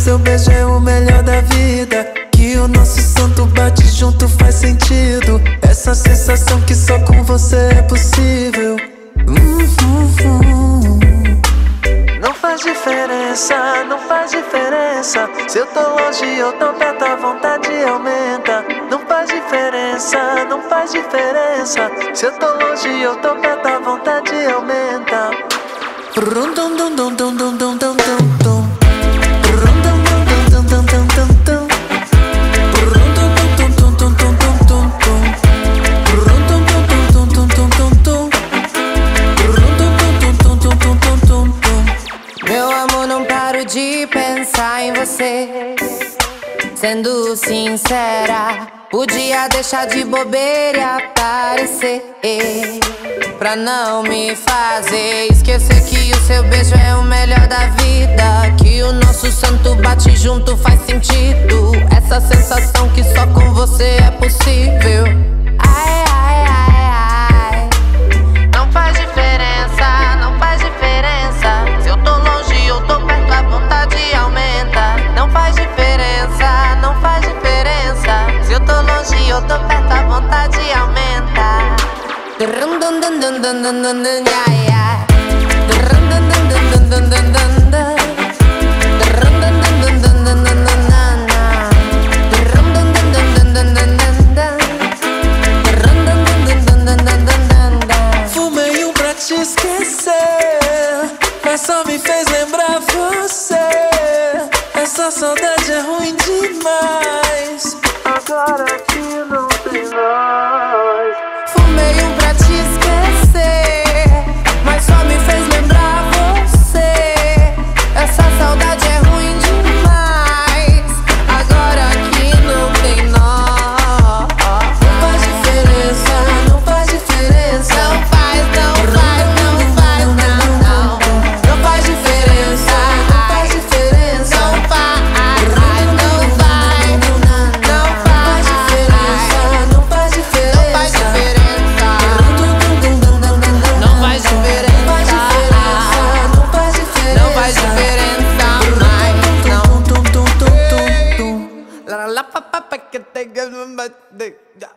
seu beijo é o melhor da vida, que o nosso santo bate junto faz sentido. Essa sensação que só com você é possível. Não faz diferença, não faz diferença. Se eu tô longe ou tô perto, a vontade aumenta. Não faz diferença, não faz diferença. Se eu tô longe ou tô perto, a vontade aumenta. Meu amor, não paro de pensar em você. Sendo sincera, podia deixar de bobeira e aparecer, pra não me fazer esquecer que o seu beijo é o melhor da vida, que o nosso santo bate junto faz sentido. Essa sensação que só com você é possível. Ai, ai, ai, ai. Não faz diferença, não faz diferença. Se eu tô longe ou tô perto, a vontade aumenta. Não faz diferença, não faz diferença. Se eu tô longe ou tô perto, a vontade aumenta. Fumei um pra te esquecer, mas só me fez lembrar você. Essa saudade é ruim demais, agora que não tem nós. Fumei um pra te esquecer, mas só me fez lembrar você. Essa saudade é ruim demais, agora que não tem nós. Não faz diferença, não faz diferença. Não faz, não faz, não faz, não, não. Não faz diferença, não faz diferença. Não faz, não faz, não faz diferença, não faz diferença. Não faz diferença. Não faz diferença. Não faz diferença. Não faz diferença mais, não. Tum. La la pa pa pa que te